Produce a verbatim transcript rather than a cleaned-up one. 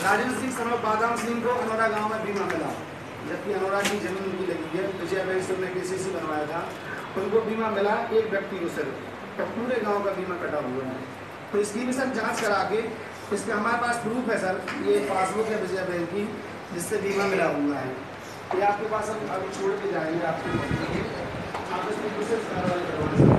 Rajendra Singh son of बादाम सिंह को Anora गांव में बीमा मिला, जबकि अनोरा की जमीन उनकी लगी है। विजय बैंक ने केसीसी बनवाया था, उनको बीमा मिला एक व्यक्ति को सिर्फ, तो पूरे गांव का बीमा कटा हुआ है। तो इसकी भी सर जांच करा के, इसके हमारे पास प्रूफ है सर, ये पासबुक है विजय बैंक की जिससे बीमा मिला हुआ है। ये आपके पास अब अभी छोड़ के जाएंगे आपके, आप इसमें प्रोसेस कार्रवाई करवाना।